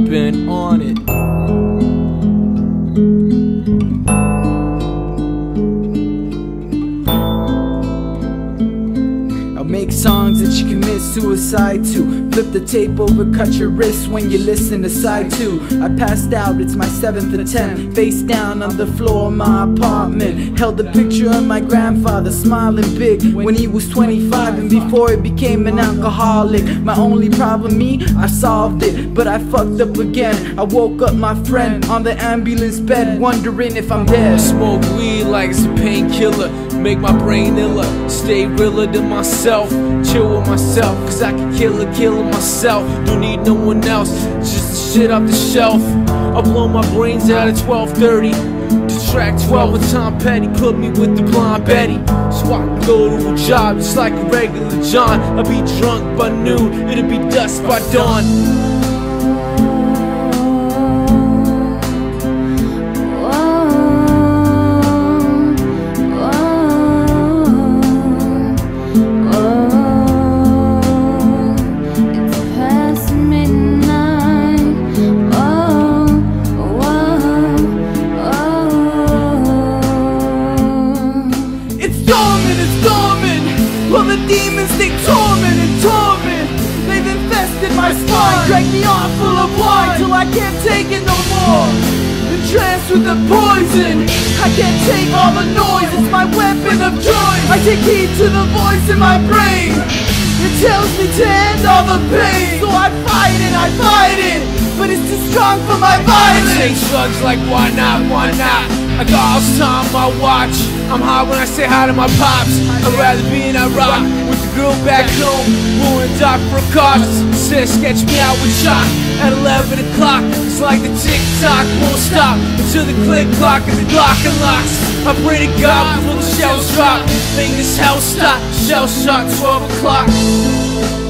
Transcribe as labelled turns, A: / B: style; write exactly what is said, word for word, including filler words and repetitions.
A: been on it. Make songs that you commit suicide to. Flip the tape over, cut your wrist when you listen to side two. I passed out, it's my seventh attempt. Face down on the floor of my apartment. Held a picture of my grandfather smiling big when he was twenty-five and before he became an alcoholic. My only problem, me, I solved it, but I fucked up again. I woke up my friend on the ambulance bed wondering if I'm dead.
B: I smoke weed like it's a painkiller, make my brain iller, stay realer than myself, chill with myself, cause I can kill a killer myself, don't need no one else, just the shit off the shelf. I blow my brains out at twelve thirty, to track twelve with Tom Petty, put me with the blonde Betty, so I can go to a job just like a regular John. I'll be drunk by noon, it'll be dusk by dawn.
A: Well, the demons, they torment and torment. They've infested my spine, drank me off full of wine till I can't take it no more. Entranced with the poison, I can't take all the noise, it's my weapon of choice. I take heed to the voice in my brain, it tells me to end all the pain. So I fight it, I fight it, but it's too strong for my violence.
B: I take drugs like why not, why not? I got all this time on my watch. I'm high when I say hi to my pops. I'd rather be in Iraq with the girl back home who in dock for a cost. Said sketch me out with chalk at eleven o'clock. It's like the tick-tock won't stop until the click clock and the Glock unlocks. I pray to God before the shells drop, make this hell stop. Shell shot twelve o'clock.